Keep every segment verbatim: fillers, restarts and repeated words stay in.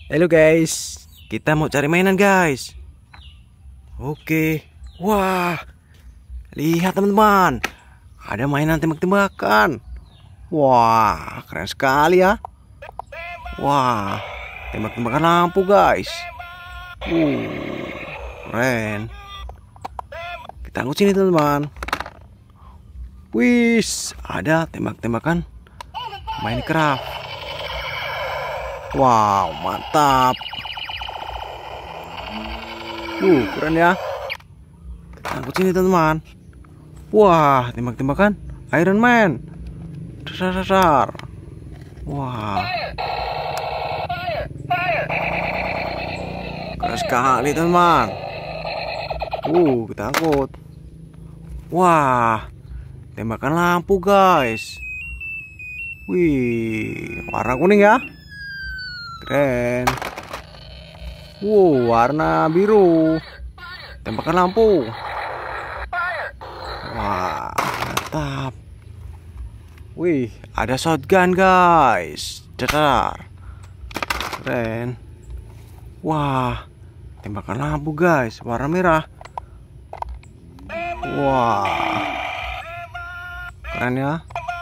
Halo guys, kita mau cari mainan guys. Oke, wah, lihat teman-teman, ada mainan tembak-tembakan. Wah, keren sekali ya. Wah, tembak-tembakan lampu guys. Uh, keren. Kita angkut sini teman-teman. Wis, ada tembak-tembakan Minecraft. Wow, mantap. Uh, keren ya. Kita angkut sini teman-teman. Wah, tembak-tembakan Iron Man. Dasar-dasar. Wah, keren sekali teman-teman. Uh, kita angkut. Wah, tembakan lampu guys. Wih, warna kuning ya. Keren. Wow, warna biru. Tembakan lampu. Wah, mantap. Wih, ada shotgun guys. Dadar. Keren. Wah, tembakan lampu guys, warna merah. Wah, keren ya.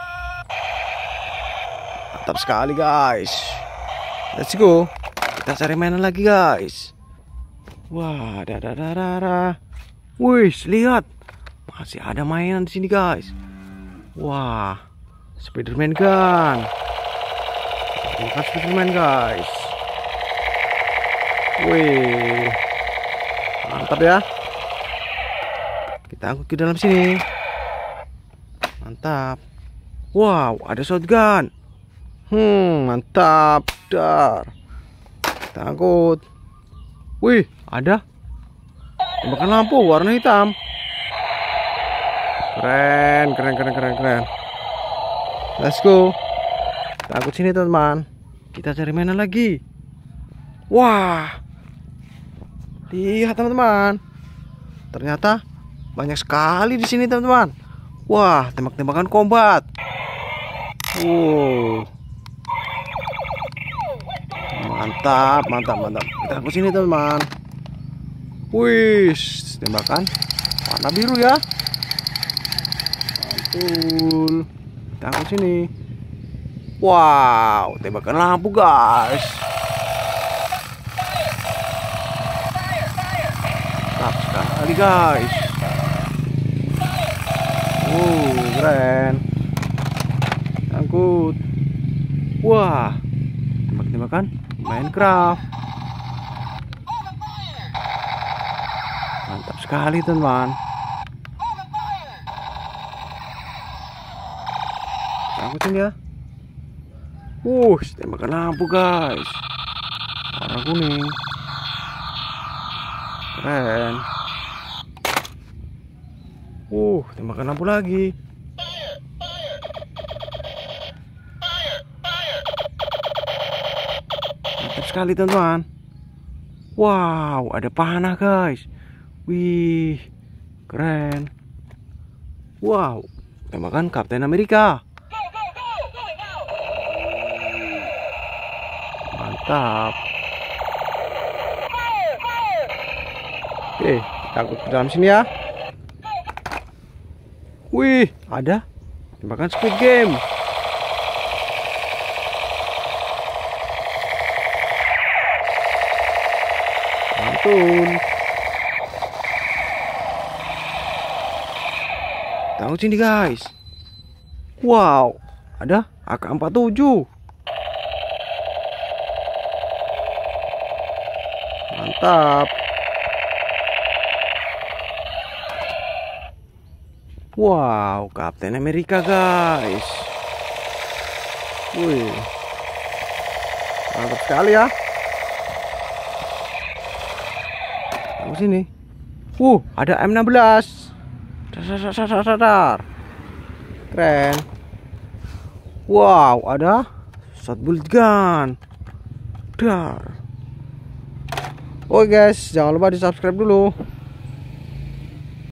Mantap sekali guys. Let's go. Kita cari mainan lagi guys. Wah, dadadadada. Wih, lihat. Masih ada mainan di sini guys. Wah, Spiderman gun. Bukan Spiderman guys. Wih, mantap ya. Kita angkut ke dalam sini. Mantap. Wow, ada shotgun. Hmm, mantap. Dar. Kita angkut. Wih, ada tembakan lampu warna hitam. Keren, keren, keren, keren, keren. Let's go. Kita angkut sini teman-teman. Kita cari mainan lagi. Wah, lihat teman-teman. Ternyata banyak sekali di sini teman-teman. Wah, tembak-tembakan combat. Wow. Mantap, mantap, mantap. Kita angkut sini teman-teman. Wih, tembakan warna biru ya. Mantul. Kita angkut sini. Wow, tembakan lampu guys. Mantap sekali guys. Uh, keren. Angkut. Wah, tembak-tembakan Minecraft. Mantap sekali teman. Angkutin ya. Uh, tembakan lampu guys. Warna kuning. Keren. Uh, tembakan lampu lagi. Mantap sekali teman-teman. Wow, ada panah guys. Wih, keren. Wow, tembakan Kapten Amerika. Mantap. Oke, kita angkut ke dalam sini ya. Wih, ada tembakan Squid Game. Mantul. Tahu sini guys. Wow, ada A K empat puluh tujuh. Mantap. Wow, Kapten Amerika guys. Wih, mantap sekali ya. Tahu sini. Uh, ada M enam belas. Sadar. Keren. Wow, ada shot bullet gun. Dar. Oke guys, jangan lupa di subscribe dulu.